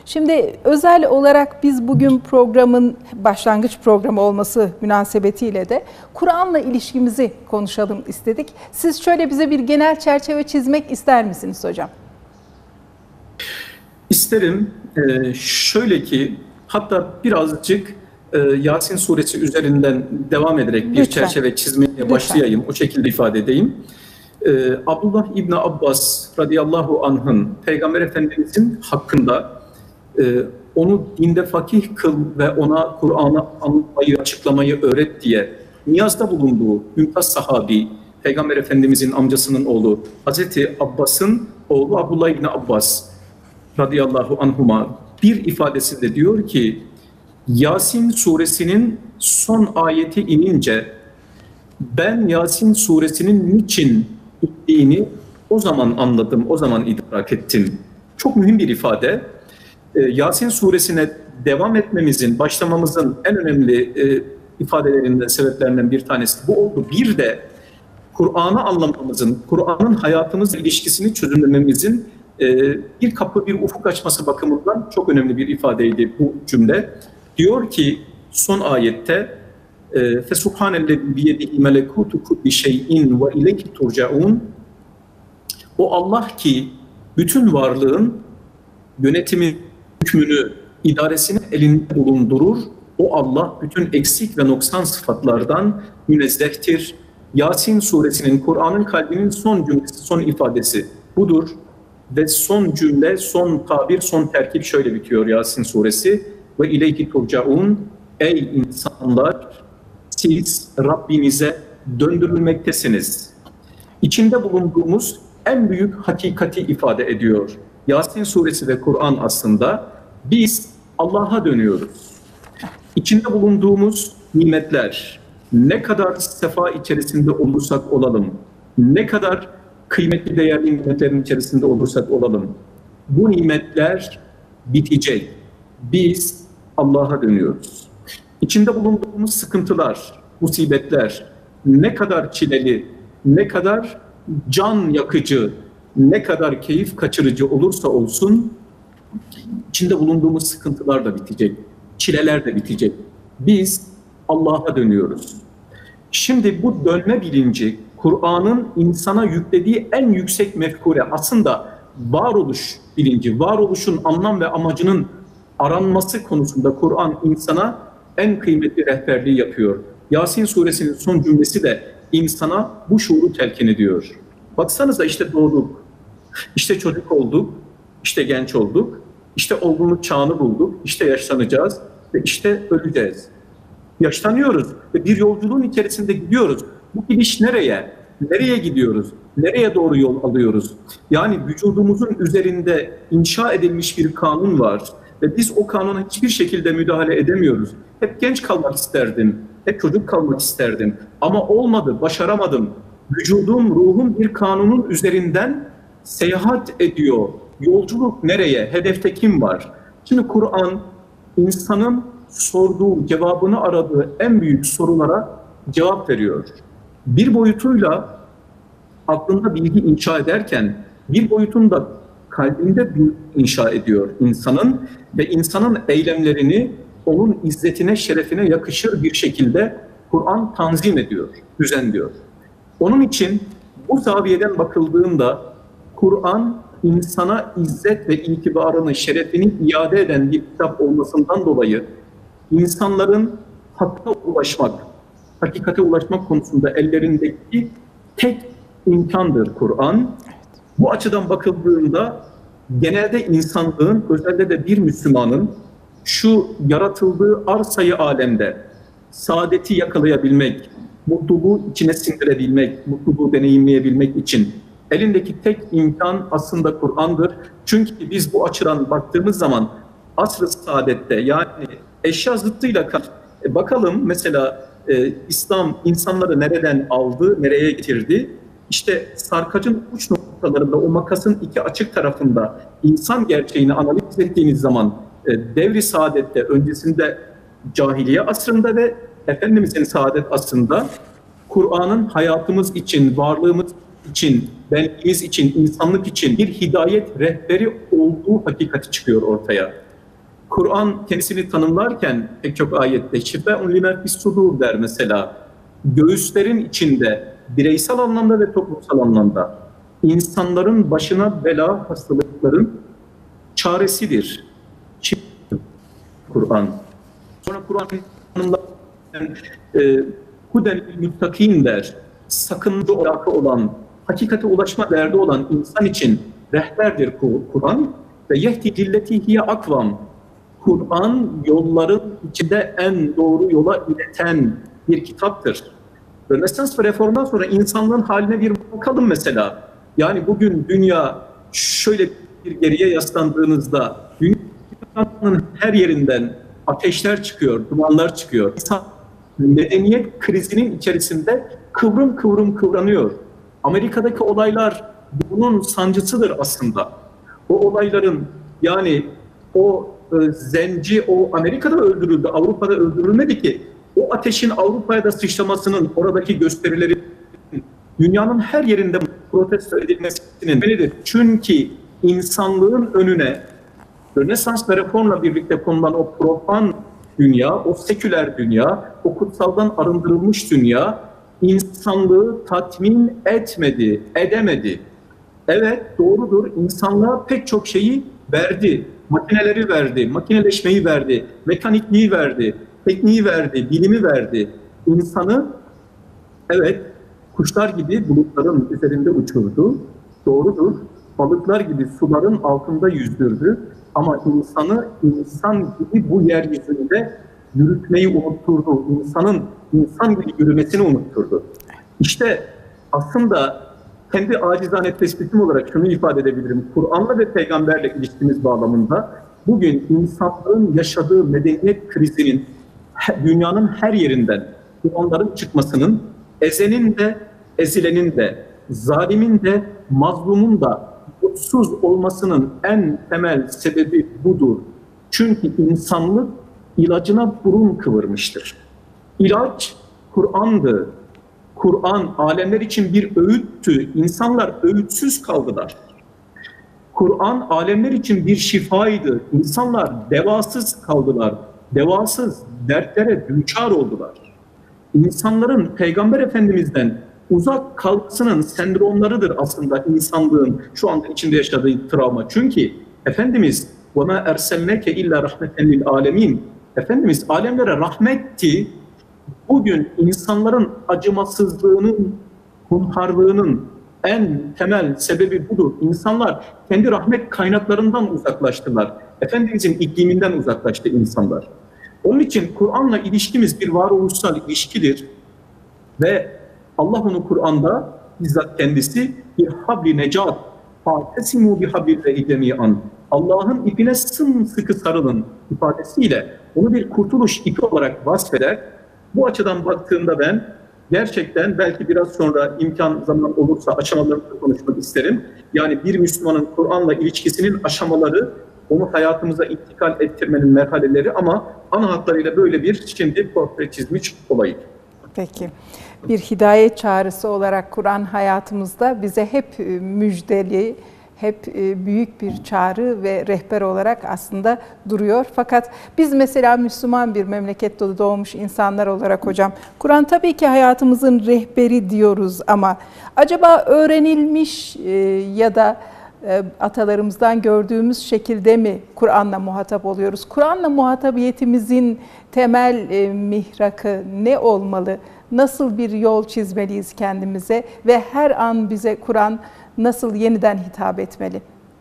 Şimdi özel olarak biz bugün programın başlangıç programı olması münasebetiyle de Kur'an'la ilişkimizi konuşalım istedik. Siz şöyle bize bir genel çerçeve çizmek ister misiniz hocam? İsterim. Şöyle ki hatta birazcık Yasin suresi üzerinden devam ederek bir çerçeve çizmeye başlayayım. O şekilde ifade edeyim. Abdullah İbni Abbas radıyallahu anh'ın Peygamber Efendimizin hakkında onu dinde fakih kıl ve ona Kur'an'ı anlatmayı, açıklamayı öğret diye niyazda bulunduğu mümtaz sahabi, Peygamber Efendimizin amcasının oğlu Hazreti Abbas'ın oğlu Abdullah İbni Abbas radıyallahu anhuma bir ifadesinde diyor ki, Yasin suresinin son ayeti inince ben Yasin suresinin niçin indiğini o zaman anladım, o zaman idrak ettim. Çok mühim bir ifade. Yasin suresine devam etmemizin, başlamamızın en önemli ifadelerinden, sebeplerinden bir tanesi bu oldu. Bir de Kur'an'ı anlamamızın, Kur'an'ın hayatımızla ilişkisini çözümlememizin bir kapı, bir ufuk açması bakımından çok önemli bir ifadeydi bu cümle. Diyor ki son ayette فَسُبْحَانَ بِيَدِهِ مَلَكُوتُ كُلِّ شَيْءٍ وَاِلَيْهِ تُرْجَعُونَ. O Allah ki bütün varlığın yönetimi, hükmünü, idaresini elinde bulundurur. O Allah bütün eksik ve noksan sıfatlardan münezzehtir. Yasin suresinin, Kur'an'ın kalbinin son cümlesi, son ifadesi budur. Ve son cümle, son tabir, son terkip şöyle bitiyor Yasin suresi. Ve ileyhi turcaun, ey insanlar, siz Rabbinize döndürülmektesiniz. İçinde bulunduğumuz en büyük hakikati ifade ediyor. Yasin suresi ve Kur'an aslında biz Allah'a dönüyoruz. İçinde bulunduğumuz nimetler, ne kadar sefa içerisinde olursak olalım, ne kadar kıymetli değerli nimetlerin içerisinde olursak olalım, bu nimetler bitecek. Biz Allah'a dönüyoruz. İçinde bulunduğumuz sıkıntılar, musibetler ne kadar çileli, ne kadar can yakıcı, ne kadar keyif kaçırıcı olursa olsun, içinde bulunduğumuz sıkıntılar da bitecek, çileler de bitecek. Biz Allah'a dönüyoruz. Şimdi bu dönme bilinci, Kur'an'ın insana yüklediği en yüksek mefkure, aslında varoluş bilinci, varoluşun anlam ve amacının aranması konusunda Kur'an insana en kıymetli rehberliği yapıyor. Yasin suresinin son cümlesi de insana bu şuuru telkin ediyor. Baksanıza işte doğduk, işte çocuk olduk, işte genç olduk, işte olgunluk çağını bulduk, işte yaşlanacağız ve işte öleceğiz. Yaşlanıyoruz ve bir yolculuğun içerisinde gidiyoruz. Bu gidiş nereye? Nereye gidiyoruz? Nereye doğru yol alıyoruz? Yani vücudumuzun üzerinde inşa edilmiş bir kanun var ve biz o kanuna hiçbir şekilde müdahale edemiyoruz. Hep genç kalmak isterdim, hep çocuk kalmak isterdim ama olmadı, başaramadım. Vücudum, ruhum bir kanunun üzerinden seyahat ediyor. Yolculuk nereye? Hedefte kim var? Şimdi Kur'an insanın sorduğu, cevabını aradığı en büyük sorulara cevap veriyor. Bir boyutuyla aklında bilgi inşa ederken bir boyutunda kalbinde bilgi inşa ediyor insanın ve insanın eylemlerini onun izzetine, şerefine yakışır bir şekilde Kur'an tanzim ediyor, düzenliyor. Onun için bu zaviyeden bakıldığında Kur'an insana izzet ve itibarını, şerefini iade eden bir kitap olmasından dolayı insanların hakka ulaşmak, hakikate ulaşmak konusunda ellerindeki tek imkandır Kur'an. Bu açıdan bakıldığında genelde insanlığın, özellikle de bir Müslümanın şu yaratıldığı arsayı alemde saadeti yakalayabilmek, mutluluğu içine sindirebilmek, mutluluğu deneyimleyebilmek için elindeki tek imkan aslında Kur'an'dır. Çünkü biz bu açıdan baktığımız zaman asr-ı saadette, yani eşya zıttıyla bakalım mesela İslam insanları nereden aldı, nereye getirdi? İşte sarkacın uç noktalarında, o makasın iki açık tarafında insan gerçeğini analiz ettiğiniz zaman devri saadette, öncesinde cahiliye asrında ve Efendimiz'in saadet asrında Kur'an'ın hayatımız için, varlığımız için, benliğimiz için, insanlık için bir hidayet rehberi olduğu hakikati çıkıyor ortaya. Kur'an kendisini tanımlarken pek çok ayette şife lima fis-sudur der mesela. Göğüslerin içinde bireysel anlamda ve toplumsal anlamda insanların başına bela hastalıkların çaresidir. Kur'an. Sonra Kur'an'ın tanımlarken huden muttakin der. Sakınca alaka olan, hakikate ulaşma derdi olan insan için rehberdir Kur'an ve yehdi dilletihiye akvam. Kur'an yolların içinde en doğru yola ileten bir kitaptır. Rönesans ve Reform'dan sonra insanlığın haline bir bakalım mesela. Yani bugün dünya şöyle bir geriye yaslandığınızda dünyanın her yerinden ateşler çıkıyor, dumanlar çıkıyor. İnsan medeniyet krizinin içerisinde kıvrım kıvrım kıvranıyor. Amerika'daki olaylar bunun sancısıdır aslında. O olayların yani o zenci o Amerika'da öldürüldü, Avrupa'da öldürülmedi ki. O ateşin Avrupa'ya da sıçramasının, oradaki gösterileri dünyanın her yerinde protesto edilmesinin nedenidir. Çünkü insanlığın önüne Rönesans ve Reform'la birlikte konulan o profan dünya, o seküler dünya, o kutsaldan arındırılmış dünya insanlığı tatmin etmedi, edemedi. Evet, doğrudur. İnsanlığa pek çok şeyi verdi. Makineleri verdi, makineleşmeyi verdi, mekanikliği verdi, tekniği verdi, bilimi verdi. İnsanı, evet, kuşlar gibi bulutların üzerinde uçurdu. Doğrudur. Balıklar gibi suların altında yüzdürdü. Ama insanı insan gibi bu yeryüzünde yürütmeyi unutturdu. İnsanın insan gibi yürümesini unutturdu. İşte aslında kendi acizane tespitim olarak şunu ifade edebilirim. Kur'an'la ve peygamberle ilişkimiz bağlamında bugün insanlığın yaşadığı medeniyet krizinin dünyanın her yerinden onların çıkmasının ezenin de, ezilenin de, zalimin de, mazlumun da mutsuz olmasının en temel sebebi budur. Çünkü insanlık ilacına burun kıvırmıştır. İlaç Kur'an'dı. Kur'an alemler için bir öğüttü. İnsanlar öğütsüz kaldılar. Kur'an alemler için bir şifaydı. İnsanlar devasız kaldılar. Devasız dertlere düçar oldular. İnsanların Peygamber Efendimiz'den uzak kalmasının sendromlarıdır aslında insanlığın şu anda içinde yaşadığı travma. Çünkü Efendimiz وَمَا اَرْسَلْنَكَ اِلَّا رَحْمَةً لِلْعَالَمِينَ Efendimiz alemlere rahmetti. Bugün insanların acımasızlığının, hunharlığının en temel sebebi budur. İnsanlar kendi rahmet kaynaklarından uzaklaştılar. Efendimizin ikliminden uzaklaştı insanlar. Onun için Kur'an'la ilişkimiz bir varoluşsal ilişkidir. Ve Allah onu Kur'an'da bizzat kendisi bir habli necat, فَاَتَسِمُوا بِحَبِّ جَمِيعًا Allah'ın ipine sımsıkı sarılın ifadesiyle onu bir kurtuluş ipi olarak vasfeder. Bu açıdan baktığımda ben gerçekten belki biraz sonra imkan zaman olursa aşamalarını konuşmak isterim. Yani bir Müslümanın Kur'an'la ilişkisinin aşamaları, onu hayatımıza intikal ettirmenin merhaleleri ama ana hatlarıyla böyle bir şimdi portre çizmiş olayım. Peki. Bir hidayet çağrısı olarak Kur'an hayatımızda bize hep müjdeli, hep büyük bir çağrı ve rehber olarak aslında duruyor. Fakat biz mesela Müslüman bir memlekette doğmuş insanlar olarak hocam, Kur'an tabii ki hayatımızın rehberi diyoruz ama acaba öğrenilmiş ya da atalarımızdan gördüğümüz şekilde mi Kur'an'la muhatap oluyoruz? Kur'an'la muhatabiyetimizin temel mihrakı ne olmalı? Nasıl bir yol çizmeliyiz kendimize ve her an bize Kur'an nasıl yeniden hitap etmeli?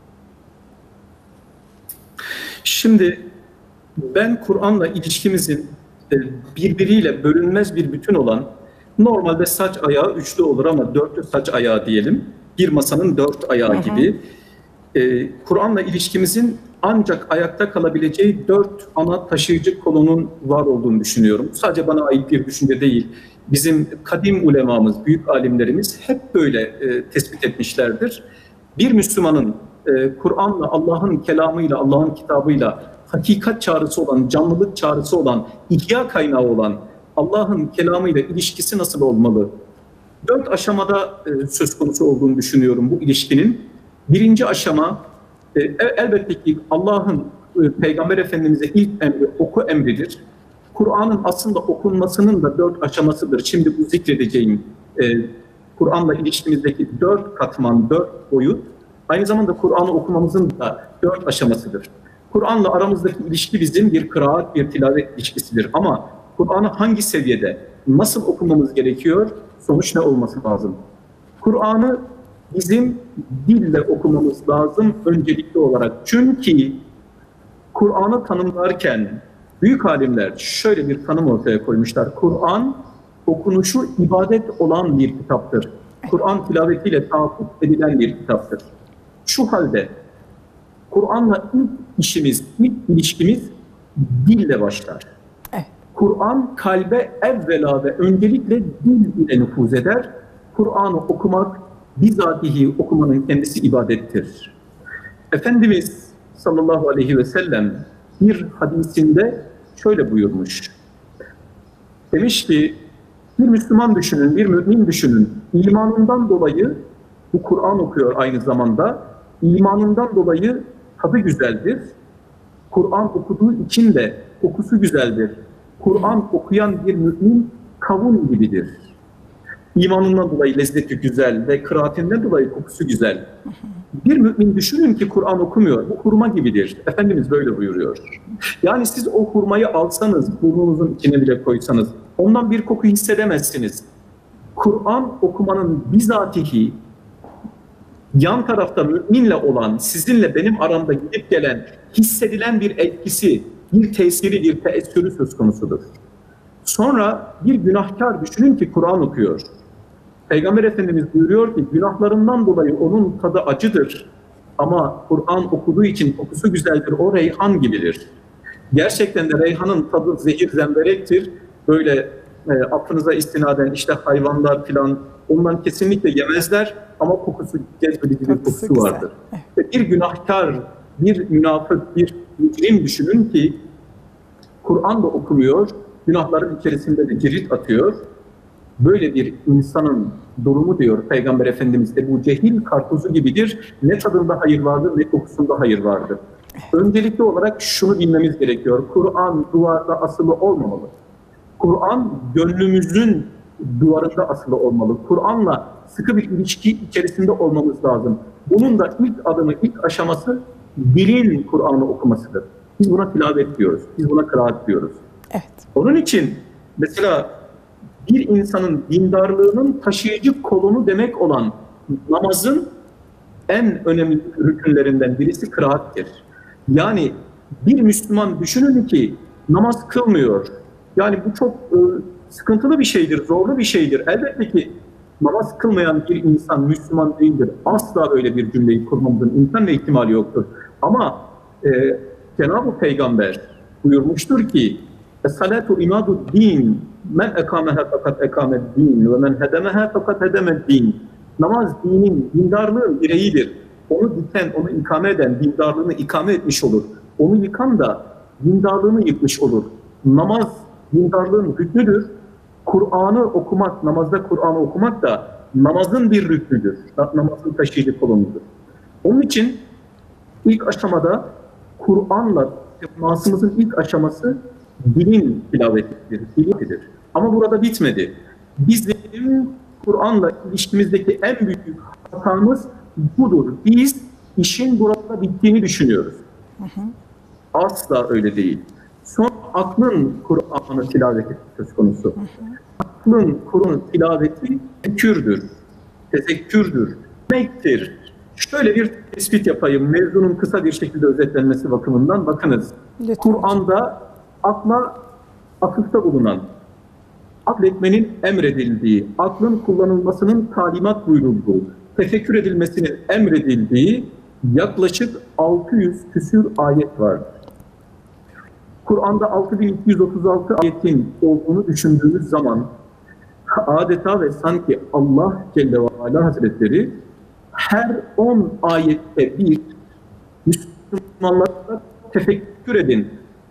Şimdi ben Kur'an'la ilişkimizin birbiriyle bölünmez bir bütün olan, normalde saç ayağı üçlü olur ama dörtlü saç ayağı diyelim, bir masanın dört ayağı gibi. Kur'an'la ilişkimizin ancak ayakta kalabileceği dört ana taşıyıcı kolunun var olduğunu düşünüyorum. Sadece bana ait bir düşünce değil. Bizim kadim ulemamız, büyük alimlerimiz hep böyle tespit etmişlerdir. Bir Müslümanın Kur'an'la, Allah'ın kelamıyla, Allah'ın kitabıyla hakikat çağrısı olan, canlılık çağrısı olan, ihya kaynağı olan Allah'ın kelamıyla ilişkisi nasıl olmalı? Dört aşamada söz konusu olduğunu düşünüyorum bu ilişkinin. Birinci aşama elbette ki Allah'ın Peygamber Efendimiz'e ilk emri oku emridir. Kur'an'ın aslında okunmasının da 4 aşamasıdır. Şimdi bu zikredeceğim Kur'an'la ilişkimizdeki 4 katman, 4 boyut, aynı zamanda Kur'an'ı okumamızın da 4 aşamasıdır. Kur'an'la aramızdaki ilişki bizim bir kıraat, bir tilavet ilişkisidir. Ama Kur'an'ı hangi seviyede, nasıl okumamız gerekiyor, sonuç ne olması lazım? Kur'an'ı bizim dille okumamız lazım öncelikli olarak. Çünkü Kur'an'ı tanımlarken büyük alimler şöyle bir tanım ortaya koymuşlar. Kur'an okunuşu ibadet olan bir kitaptır. Kur'an tilavetiyle tahakkuk edilen bir kitaptır. Şu halde Kur'an'la ilk işimiz, ilk ilişkimiz dille başlar. Kur'an kalbe evvela ve öncelikle dil ile nüfuz eder. Kur'an'ı okumak, bizatihi okumanın kendisi ibadettir. Efendimiz sallallahu aleyhi ve sellem bir hadisinde şöyle buyurmuş. Demiş ki, bir Müslüman düşünün, bir mümin düşünün. İmanından dolayı, bu Kur'an okuyor aynı zamanda, imanından dolayı tadı güzeldir. Kur'an okuduğu için de kokusu güzeldir. Kur'an okuyan bir mümin kavun gibidir. İmanından dolayı lezzeti güzel ve kıraatinden dolayı kokusu güzel. Bir mümin düşünün ki Kur'an okumuyor. Bu hurma gibidir. Efendimiz böyle buyuruyor. Yani siz o hurmayı alsanız, burnunuzun içine bile koysanız, ondan bir koku hissedemezsiniz. Kur'an okumanın bizatihi, yan tarafta müminle olan, sizinle benim aramda gidip gelen, hissedilen bir etkisi, bir tesiri, bir teessürü söz konusudur. Sonra bir günahkar düşünün ki Kur'an okuyor. Peygamber Efendimiz buyuruyor ki günahlarından dolayı onun tadı acıdır. Ama Kur'an okuduğu için kokusu güzeldir, o reyhan gibidir. Gerçekten de reyhanın tadı zehir zemberektir. Böyle affınıza istinaden işte hayvanlar filan ondan kesinlikle yemezler ama kokusu cezbedici bir kokusu vardır. Ve bir günahkar, bir münafık, bir mücrim düşünün ki Kur'an da okumuyor, günahların içerisinde de cirit atıyor. Böyle bir insanın durumu diyor Peygamber Efendimiz de bu cehil karpuzu gibidir. Ne tadında hayır vardır ne kokusunda hayır vardır. Öncelikli olarak şunu bilmemiz gerekiyor. Kur'an duvarda asılı olmamalı. Kur'an gönlümüzün duvarında asılı olmalı. Kur'an'la sıkı bir ilişki içerisinde olmamız lazım. Bunun da ilk adımı, ilk aşaması dilin Kur'an'ı okumasıdır. Biz buna tilavet diyoruz. Biz buna kıraat diyoruz. Evet. Onun için mesela bir insanın dindarlığının taşıyıcı kolonu demek olan namazın en önemli rükünlerinden birisi kıraattir. Yani bir Müslüman düşünün ki namaz kılmıyor. Yani bu çok sıkıntılı bir şeydir, zorlu bir şeydir. Elbette ki namaz kılmayan bir insan Müslüman değildir. Asla öyle bir cümleyi kurmamızın imkan ve ihtimali yoktur. Ama Cenab-ı Peygamber buyurmuştur ki Es-salatu imadu'd-din men ekameha fakat ekamed-din ve men hedemeha fakat hedemed-din. Namaz dinin, dindarlığın direğidir. Onu diken, onu ikame eden dindarlığını ikame etmiş olur. Onu yıkan da dindarlığını yıkmış olur. Namaz dindarlığın rüknüdür. Kur'an'ı okumak, namazda Kur'an'ı okumak da namazın bir rüknüdür. Namazın taşıyıcı kolunudur. Onun için ilk aşamada Kur'an'la temasımızın ilk aşaması dilin tilavetidir, dilin. Ama burada bitmedi. Bizim Kur'an'la ilişkimizdeki en büyük hatamız budur. Biz işin burada bittiğini düşünüyoruz. Asla öyle değil. Sonra aklın Kur'an'ı tilaveti söz konusu. Aklın Kur'an'ı tilaveti tezekkürdür. Tezekkürdür. Demektir. Şöyle bir tespit yapayım. Mevzunun kısa bir şekilde özetlenmesi bakımından. Bakınız. Kur'an'da akla atıfta bulunan, akletmenin emredildiği, aklın kullanılmasının talimat buyurulduğu, tefekkür edilmesinin emredildiği yaklaşık 600 küsür ayet vardır. Kur'an'da 6236 ayetin olduğunu düşündüğümüz zaman adeta ve sanki Allah Celle ve Ala Hazretleri her 10 ayette bir Müslümanlara tefekkür edin,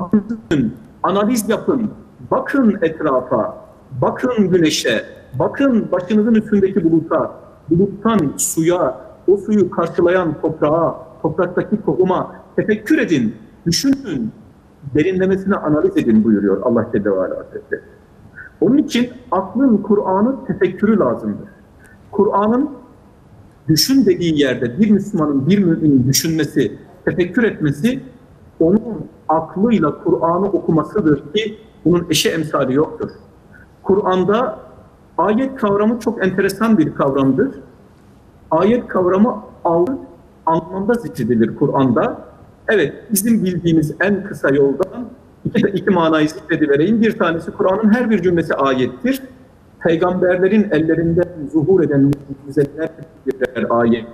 analiz yapın, bakın etrafa, bakın güneşe, bakın başınızın üstündeki buluta, buluttan suya, o suyu karşılayan toprağa, topraktaki tohuma tefekkür edin. düşünün, derinlemesine analiz edin buyuruyor Allah Celle ve Ala Hazretleri. Onun için aklın, Kur'an'ın tefekkürü lazımdır. Kur'an'ın düşün dediği yerde bir Müslümanın, bir müminin düşünmesi, tefekkür etmesi, onun aklıyla Kur'an'ı okumasıdır ki bunun eşi emsali yoktur. Kur'an'da ayet kavramı çok enteresan bir kavramdır. Ayet kavramı altı anlamda zikredilir Kur'an'da. Evet, bizim bildiğimiz en kısa yoldan iki manayı zikredivereyim. Bir tanesi, Kur'an'ın her bir cümlesi ayettir. Peygamberlerin ellerinden zuhur eden mucizeler birer ayet.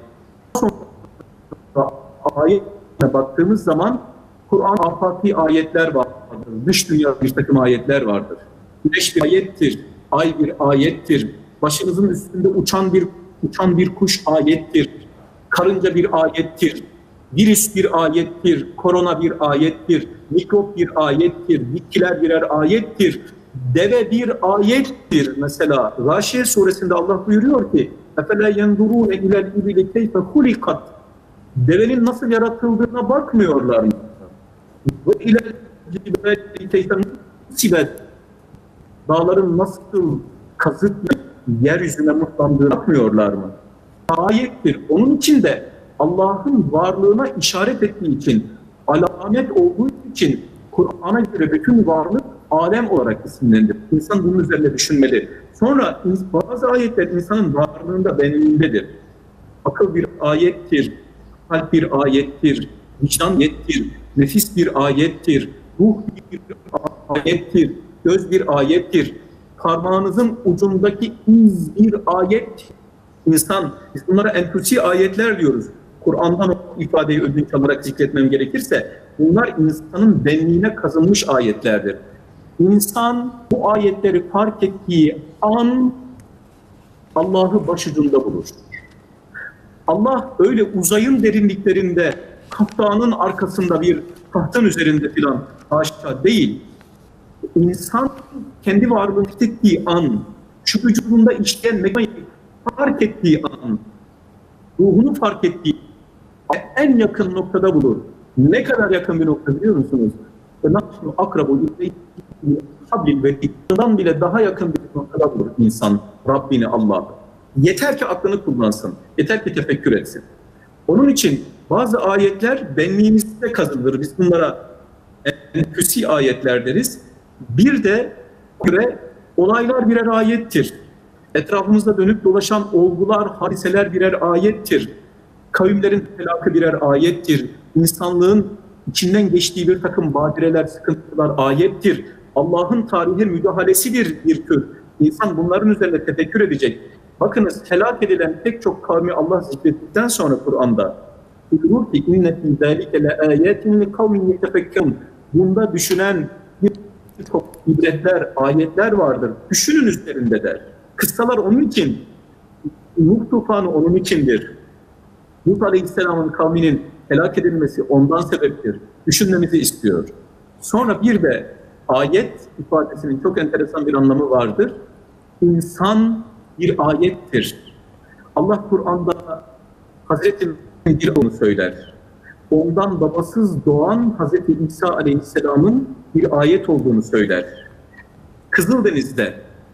Sonra ayetine baktığımız zaman Kur'an afaki ayetler vardır. Dış dünya bir takım ayetler vardır. Güneş bir ayettir, ay bir ayettir. Başınızın üstünde uçan bir kuş ayettir. Karınca bir ayettir. Virüs bir ayettir. Korona bir ayettir. Mikrop bir ayettir. Bitkiler birer ayettir. Deve bir ayettir. Mesela Gâşiye suresinde Allah buyuruyor ki اَفَلَا يَنْدُرُونَ اِلَى الْاِبِلِ كَيْفَ خُلِقَتْ Devenin nasıl yaratıldığına bakmıyorlar mı? وَاِلَى الْجِبَالِ كَيْفَ نُسِبَتْ Dağların nasıl kazık yeryüzüne mutlandığına bakmıyorlar mı? Ayettir. Onun için de Allah'ın varlığına işaret ettiği için, alamet olduğu için Kur'an'a göre bütün varlık alem olarak isimlendirilir. İnsan bunun üzerine düşünmeli. Sonra bazı ayetler insanın varlığında, benliğindedir. Akıl bir ayettir, kalp bir ayettir, vicdan ayettir, nefis bir ayettir, ruh bir ayettir, göz bir ayettir, parmağınızın ucundaki iz bir ayet. İnsan, biz bunlara enfüsi ayetler diyoruz. Kur'an'dan o ifadeyi ödünç alarak zikretmem gerekirse, bunlar insanın benliğine kazınmış ayetlerdir. İnsan bu ayetleri fark ettiği an Allah'ı başucunda bulur. Allah öyle uzayın derinliklerinde, kaptağının arkasında bir tahtın üzerinde filan haşa değil. İnsan kendi varlığını hissettiği an, şu vücudunda işleyen mekaniği fark ettiği an, ruhunu fark ettiği en yakın noktada bulur. Ne kadar yakın bir nokta biliyor musunuz? Nahnu akrabu hablil verid'den bile daha yakın bir noktada bulur insan Rabbini, Allah'ı. Yeter ki aklını kullansın, yeter ki tefekkür etsin. Onun için bazı ayetler benliğimizde kazınır. Biz bunlara enfüsi ayetler deriz. Bir de göre olaylar birer ayettir. Etrafımızda dönüp dolaşan olgular, hadiseler birer ayettir. Kavimlerin helakı birer ayettir. İnsanlığın içinden geçtiği bir takım badireler, sıkıntılar ayettir. Allah'ın tarihe müdahalesidir bir tür. İnsan bunların üzerine tefekkür edecek. Bakınız, helak edilen pek çok kavmi Allah zikrettikten sonra Kur'an'da buyurur ki اِنَّ فِي ذَٰلِكَ لَآيَاتٍ لِقَوْمٍ يَتَفَكَّرُونَ Bunda düşünen birçok ibretler, ayetler vardır. Düşünün üzerinde der. Kıssalar onun için, Nuh tufanı onun içindir. Nuh Aleyhisselam'ın kavminin helak edilmesi ondan sebeptir. Düşünmemizi istiyor. Sonra bir de ayet ifadesinin çok enteresan bir anlamı vardır. İnsan bir ayettir. Allah Kur'an'da Hazreti bir onu söyler. Ondan babasız doğan Hazreti İsa Aleyhisselam'ın bir ayet olduğunu söyler. Kızıldeniz'de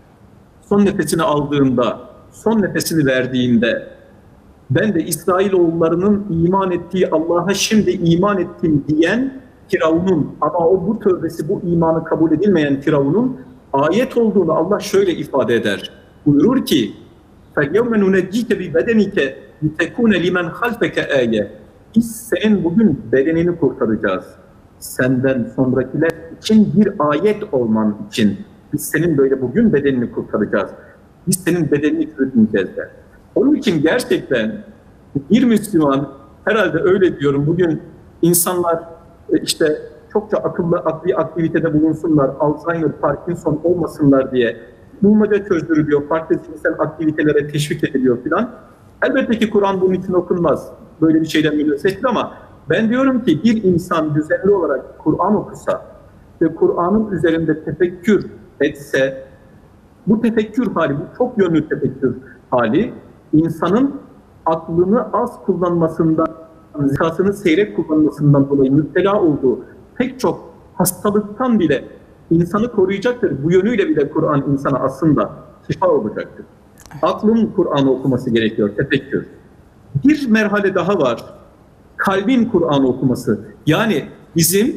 son nefesini aldığında, son nefesini verdiğinde ben de İsrailoğullarının iman ettiği Allah'a şimdi iman ettim diyen Firavun'un, ama o bu tövbesi, bu imanı kabul edilmeyen Firavun'un ayet olduğunu Allah şöyle ifade eder. Buyurur ki فَالْيَوْمَ نُنَجِّيكَ بِبَدَنِكَ لِتَكُونَ لِمَنْ خَلْفَكَ آيَةً Biz senin bugün bedenini kurtaracağız. Senden sonrakiler için bir ayet olman için biz senin böyle bugün bedenini kurtaracağız. Biz senin bedenini çürütmeyeceğiz der. Onun için gerçekten bir Müslüman, herhalde öyle diyorum, bugün insanlar işte çokça akli aktivitede bulunsunlar, Alzheimer, Parkinson olmasınlar diye bulmaca çözdürülüyor, farklı zihinsel aktivitelere teşvik ediliyor filan. Elbette ki Kur'an bunun için okunmaz. Böyle bir şeyden münezzehtir ama ben diyorum ki bir insan düzenli olarak Kur'an okusa ve Kur'an'ın üzerinde tefekkür etse, bu tefekkür hali, bu çok yönlü tefekkür hali, insanın aklını az kullanmasından, zekasını seyrek kullanmasından dolayı müptela olduğu pek çok hastalıktan bile insanı koruyacaktır. Bu yönüyle bile Kur'an insana aslında şifa olacaktır. Aklın Kur'an'ı okuması gerekiyor, tefekkür. Bir merhale daha var. Kalbin Kur'an'ı okuması. Yani bizim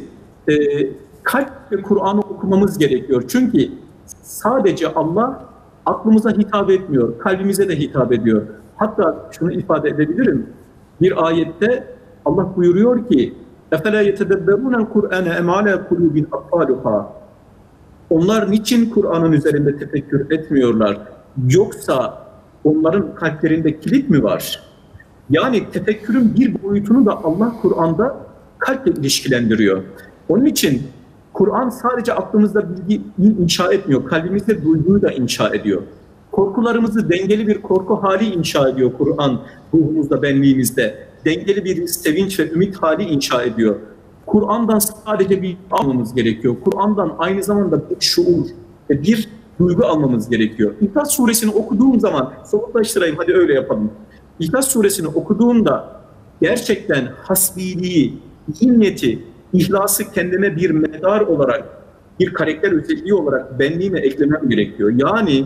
kalple Kur'an'ı okumamız gerekiyor. Çünkü sadece Allah aklımıza hitap etmiyor, kalbimize de hitap ediyor. Hatta şunu ifade edebilirim. Bir ayette Allah buyuruyor ki اَفَلَا يَتَدَبَّرُونَ الْقُرْآنَ اَمْ عَلَى قُلُوبٍ أَقْفَالُهَا Onlar niçin Kur'an'ın üzerinde tefekkür etmiyorlar? Yoksa onların kalplerinde kilit mi var? Yani tefekkürün bir boyutunu da Allah Kur'an'da kalple ilişkilendiriyor. Onun için Kur'an sadece aklımızda bilgiyi inşa etmiyor, kalbimizde duyguyu da inşa ediyor. Korkularımızı dengeli bir korku hali inşa ediyor Kur'an, ruhumuzda, benliğimizde. Dengeli bir sevinç ve ümit hali inşa ediyor. Kur'an'dan sadece bir almamız gerekiyor. Kur'an'dan aynı zamanda bir şuur ve bir duygu almamız gerekiyor. İhlas Suresini okuduğum zaman, somutlaştırayım, hadi öyle yapalım. İhlas Suresini okuduğumda gerçekten hasbiliği, zihniyeti, ihlası kendime bir medar olarak, bir karakter özelliği olarak benliğime eklemem gerekiyor. Yani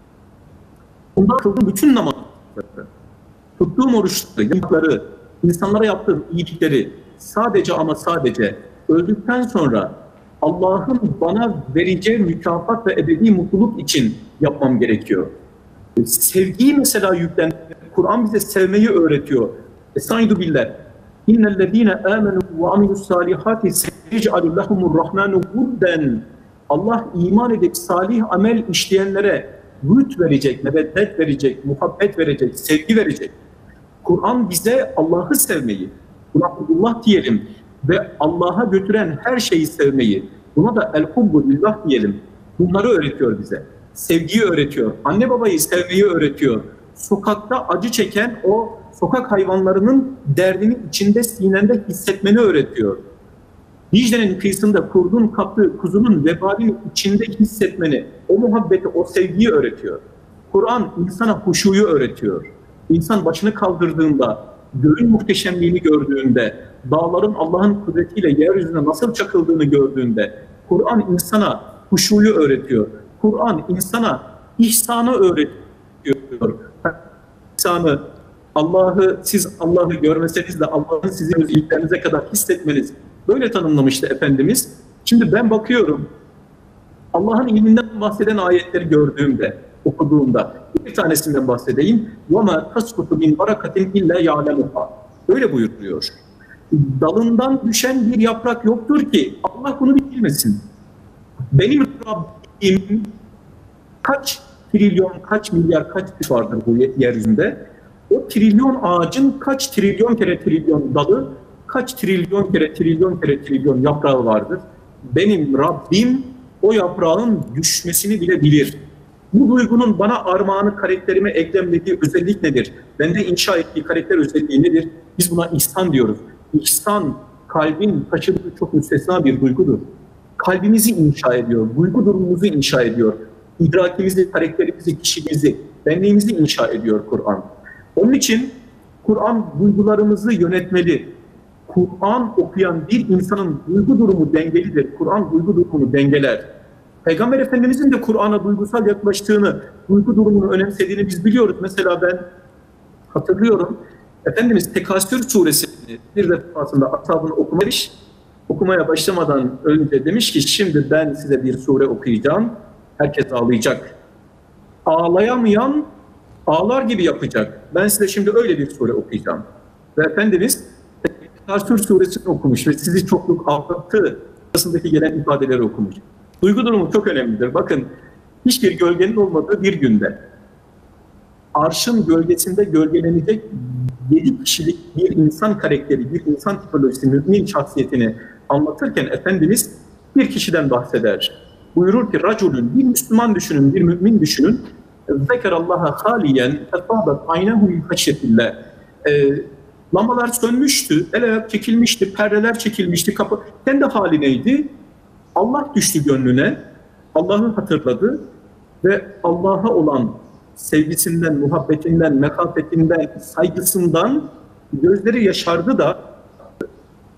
bundan kıldığım bütün namazları, tuttuğum oruçları, yaptıkları, insanlara yaptığım iyilikleri sadece ama sadece öldükten sonra Allah'ın bana vereceği mükafat ve ebedi mutluluk için yapmam gerekiyor. Sevgiyi mesela Kur'an bize sevmeyi öğretiyor. Estaizu billah. İnnellezîne âmenû ve amilussâlihâti seyec'alû lehumurrahmânu vudden. Allah iman edip salih amel işleyenlere vüd verecek, meveddet verecek, muhabbet verecek, sevgi verecek. Kur'an bize Allah'ı sevmeyi, buna Allah diyelim ve Allah'a götüren her şeyi sevmeyi, buna da el-hubbu lillah diyelim. Bunları öğretiyor bize. Sevgiyi öğretiyor. Anne babayı sevmeyi öğretiyor. Sokakta acı çeken o sokak hayvanlarının derdini içinde, sinende hissetmeni öğretiyor. Dicle'nin kıyısında kurdun kaptığı kuzunun vebalini içinde hissetmeni, o muhabbeti, o sevgiyi öğretiyor. Kur'an insana huşuyu öğretiyor. İnsan başını kaldırdığında, göğün muhteşemliğini gördüğünde, dağların Allah'ın kudretiyle yeryüzüne nasıl çakıldığını gördüğünde, Kur'an insana huşuyu öğretiyor. Kur'an insana ihsanı öğretiyor. İhsanı, siz Allah'ı görmeseniz de Allah'ın sizin iliklerinize kadar hissetmeniz, böyle tanımlamıştı Efendimiz. Şimdi ben bakıyorum, Allah'ın ilminden bahseden ayetleri gördüğümde, okuduğumda, bir tanesinden bahsedeyim. وَمَا تَسْقُطُ مِنْ بَرَكَةٍ اِلَّا يَعْلَمُهَا Öyle buyuruyor. Dalından düşen bir yaprak yoktur ki Allah bunu bilmesin. Benim Rabbim kaç trilyon, kaç milyar, kaç vardır bu yeryüzünde? O trilyon ağacın kaç trilyon kere trilyon dalı, kaç trilyon kere trilyon kere trilyon yaprağı vardır. Benim Rabbim o yaprağın düşmesini bile bilir. Bu duygunun bana armağanı, karakterime eklemlediği özellik nedir? Bende inşa ettiği karakter özelliği nedir? Biz buna ihsan diyoruz. İhsan, kalbin taşıdığı çok müstesna bir duygudur. Kalbimizi inşa ediyor, duygu durumumuzu inşa ediyor. İdrakimizi, karakterimizi, kişiliğimizi, benliğimizi inşa ediyor Kur'an. Onun için Kur'an duygularımızı yönetmeli. Kur'an okuyan bir insanın duygu durumu dengelidir. Kur'an duygu durumunu dengeler. Peygamber Efendimizin de Kur'an'a duygusal yaklaştığını, duygu durumunu önemsediğini biz biliyoruz. Mesela ben hatırlıyorum, Efendimiz Tekasür suresini bir defasında ashabını okumaya başlamadan önce demiş ki şimdi ben size bir sure okuyacağım, herkes ağlayacak. Ağlayamayan ağlar gibi yapacak. Ben size şimdi öyle bir sure okuyacağım. Ve Efendimiz Tekasür suresini okumuş ve sizi çokluk ağlattı arasındaki gelen ifadeleri okumuş. Duygu durumu çok önemlidir. Bakın, hiçbir gölgenin olmadığı bir günde arşın gölgesinde gölgelenecek 7 kişilik bir insan karakteri, bir insan tipolojisi, mümin şahsiyetini anlatırken Efendimiz bir kişiden bahseder. Buyurur ki, raculun, bir Müslüman düşünün, bir mümin düşünün. Zekerallaha haliyen fetabat aynehu min haşyetillah. Lambalar sönmüştü, el ayak çekilmişti, perdeler çekilmişti, kapı. Kendi hali neydi? Allah düştü gönlüne, Allah'ı hatırladı ve Allah'a olan sevgisinden, muhabbetinden, mekafetinden, saygısından gözleri yaşardı da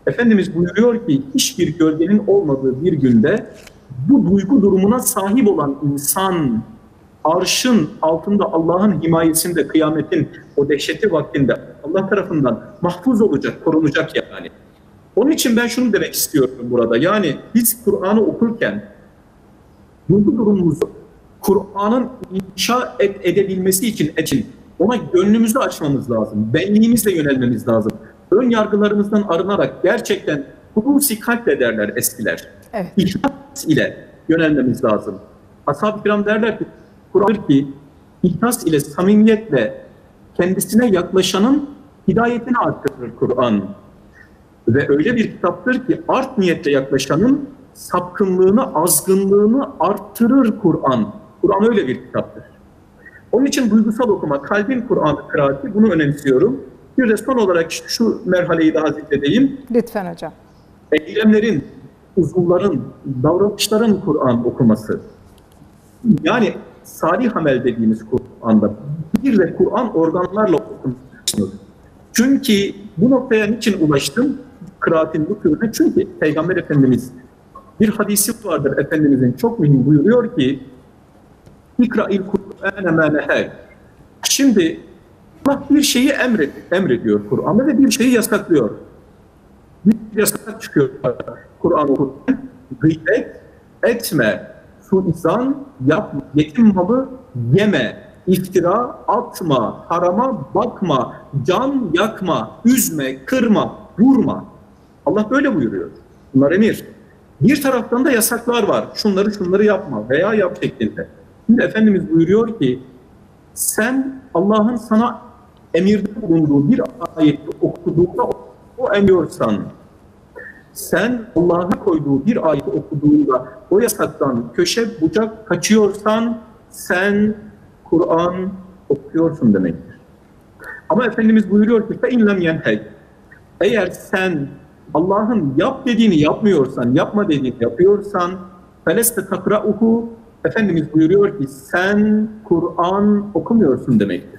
Efendimiz buyuruyor ki hiçbir gölgenin olmadığı bir günde bu duygu durumuna sahip olan insan arşın altında Allah'ın himayesinde, kıyametin o dehşeti vaktinde Allah tarafından mahfuz olacak, korunacak yani. Onun için ben şunu demek istiyorum burada. Yani biz Kur'an'ı okurken duygu durumumuzu Kur'an'ın inşa edebilmesi için ona gönlümüzü açmamız lazım. Benliğimizle yönelmemiz lazım. Ön yargılarımızdan arınarak gerçekten hulusi kalple derler eskiler. Evet. İhlas ile yönelmemiz lazım. Ashab-ı kiram derler ki Kur'an ki ihlas ile samimiyetle kendisine yaklaşanın hidayetini arttırır Kur'an. Ve öyle bir kitaptır ki art niyetle yaklaşanın sapkınlığını, azgınlığını arttırır Kur'an. Kur'an öyle bir kitaptır. Onun için duygusal okuma, kalbin Kur'an'ı kıraati, bunu önemsiyorum. Bir de son olarak şu merhaleyi daha zikredeyim. Lütfen hocam. Eylemlerin, uzuvların, davranışların Kur'an okuması. Yani salih amel dediğimiz Kur'an'da bir de Kur'an organlarla okunur. Çünkü bu noktaya niçin ulaştım? Kıraatin bu türüne. Çünkü Peygamber Efendimiz bir hadisi vardır Efendimizin çok mühim buyuruyor ki İkra'il Kur'ane mâ nehâ. Şimdi Allah bir şeyi emrediyor Kur'an'da ve bir şeyi yasaklıyor. Bir yasak çıkıyor Kur'an okurken. Gıybet etme, suizan yapma, yetim malı yeme, iftira atma, harama bakma, can yakma, üzme, kırma, vurma. Allah böyle buyuruyor. Bunlar emir. Bir taraftan da yasaklar var. Şunları yapma veya yap şeklinde. Şimdi Efendimiz buyuruyor ki sen Allah'ın sana emirde bulunduğu bir ayeti okuduğunda o emiyorsan, sen Allah'a koyduğu bir ayeti okuduğunda o yasaktan köşe bucak kaçıyorsan sen Kur'an okuyorsun demektir. Ama Efendimiz buyuruyor ki فَاِنْ لَمْ يَنْهَيْ eğer sen Allah'ın yap dediğini yapmıyorsan, yapma dediğini yapıyorsan فَلَسْتَ تَقْرَأُهُ Efendimiz buyuruyor ki sen Kur'an okumuyorsun demektir.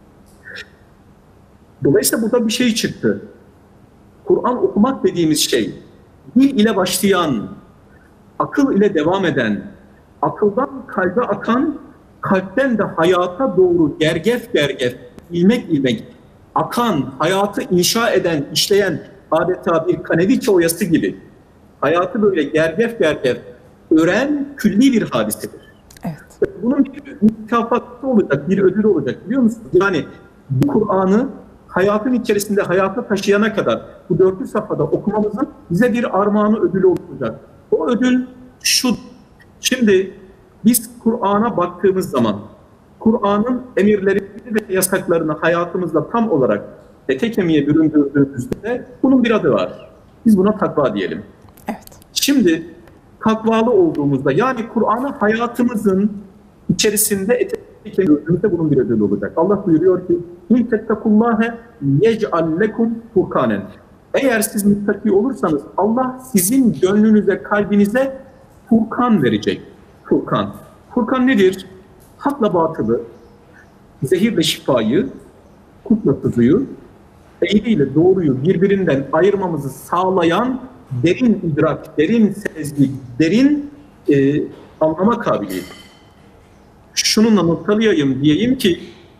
Dolayısıyla burada bir şey çıktı. Kur'an okumak dediğimiz şey, dil ile başlayan, akıl ile devam eden, akıldan kalbe akan, kalpten de hayata doğru gergef gergef, ilmek akan, hayatı inşa eden, işleyen adeta bir kaneviçe oyası gibi hayatı böyle gergef gergef öğren külli bir hadisedir. Evet. Bunun bir mükafatı olacak, bir ödül olacak biliyor musunuz? Yani bu Kur'an'ı hayatın içerisinde hayata taşıyana kadar bu 400 safhada okumamızın bize bir armağanı, ödülü olacak. O ödül şu. Şimdi biz Kur'an'a baktığımız zaman Kur'an'ın emirlerini ve yasaklarını hayatımızda tam olarak ete kemiğe büründürdüğümüzde bunun bir adı var. Biz buna takva diyelim. Evet. Şimdi takvalı olduğumuzda yani Kur'an'ı hayatımızın içerisinde ete kemiğe büründüğümüzde bunun bir ödülü olacak. Allah buyuruyor ki İn tettakullâhe yec'al lekum furkanen. Eğer siz muttaki olursanız Allah sizin gönlünüze, kalbinize Furkan verecek. Furkan. Furkan nedir? Hakla batılı, zehirle şifayı, kurtla kuzuyu, eğriyle doğruyu birbirinden ayırmamızı sağlayan derin idrak, derin sezgi, derin anlama kabiliyeti. Şununla noktalayayım diyeyim ki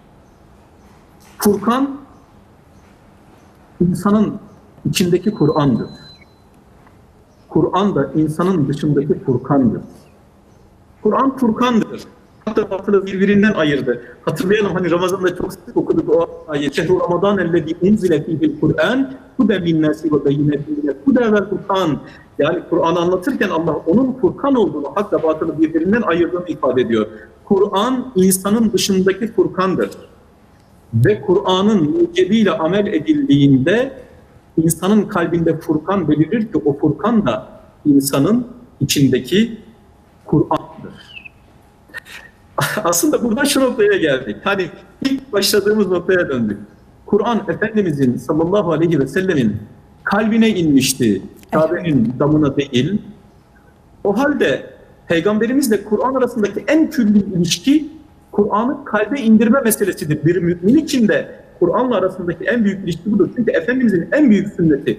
Furkan insanın içindeki Kur'an'dır. Kur'an da insanın dışındaki Furkan'dır. Kur'an Furkan'dır. Hatta batılı birbirinden ayırdı. Hatırlayalım hani Ramazan'da çok sık okuduk o ayet. Şehru Ramazan ellezî unzile fîhil Kur'an huden linnâsi ve beyyinetin huden vel Kur'an. Yani Kur'an'ı anlatırken Allah onun Furkan olduğunu hatta batılı birbirinden ayırdığını ifade ediyor. Kur'an insanın dışındaki Furkan'dır. Ve Kur'an'ın mucibiyle amel edildiğinde insanın kalbinde Furkan belirir ki o Furkan da insanın içindeki Kur'an'dır. Aslında buradan şu noktaya geldik. Hani ilk başladığımız noktaya döndük. Kur'an Efendimizin sallallahu aleyhi ve sellemin kalbine inmişti. Kabe'nin damına değil. O halde Peygamberimizle Kur'an arasındaki en külli ilişki Kur'an'ı kalbe indirme meselesidir. Bir mümin için de Kur'an'la arasındaki en büyük ilişki budur. Çünkü Efendimizin en büyük sünneti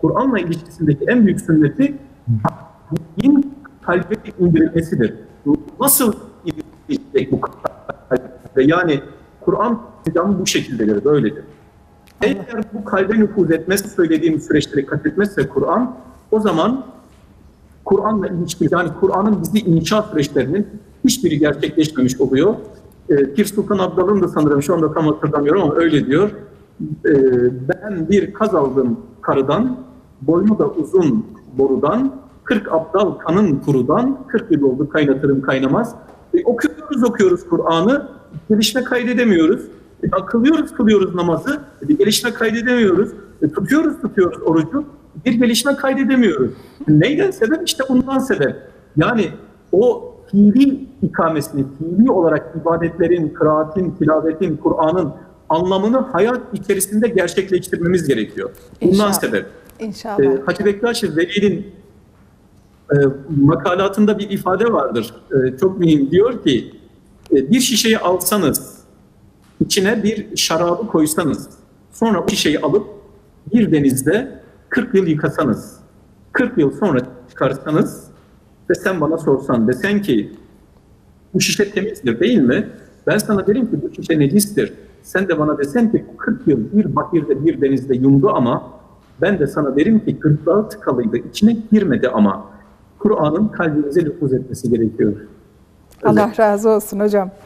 Kur'an'la ilişkisindeki en büyük sünneti din kalbe indirilmesidir. Nasıl indirecek bu kalbe? Yani Kur'an bu şekildedir, böyledir. Eğer bu kalbe nüfuz etmezse, söylediğim süreçleri kat etmezse Kur'an, o zaman Kur'an'la ilişki, yani Kur'an'ın bizi inşa süreçlerinin hiçbiri gerçekleşmemiş oluyor. Pir Sultan Abdal'ın da sanırım, şu anda tam hatırlamıyorum ama öyle diyor. Ben bir kaz aldım karıdan, boynu da uzun borudan, 40 abdal kanın kurudan, 40 yıl oldu kaynatırım kaynamaz. Okuyoruz Kur'an'ı, gelişme kaydedemiyoruz. Kılıyoruz namazı, bir gelişme kaydedemiyoruz. Tutuyoruz orucu, bir gelişme kaydedemiyoruz. Neyden sebep? İşte bundan sebep. Yani o fiili ikamesini, fiili olarak ibadetlerin, kıraatin, tilavetin, Kur'an'ın anlamını hayat içerisinde gerçekleştirmemiz gerekiyor. Bundan İnşallah. sebep. İnşallah. Hacı Bektaş Veli'nin makalatında bir ifade vardır. Çok mühim. Diyor ki, bir şişeyi alsanız, içine bir şarabı koysanız, sonra o şişeyi alıp bir denizde 40 yıl yıkasanız, 40 yıl sonra çıkarsanız ve sen bana sorsan, desen ki bu şişe temizdir değil mi? Ben sana derim ki bu şişe necistir. Sen de bana desen ki 40 yıl bir bahirde bir denizde yumdu ama ben de sana derim ki gırtlağı tıkalıydı, içine girmedi ama Kur'an'ın kalbimize nüfuz etmesi gerekiyor. Allah razı olsun hocam.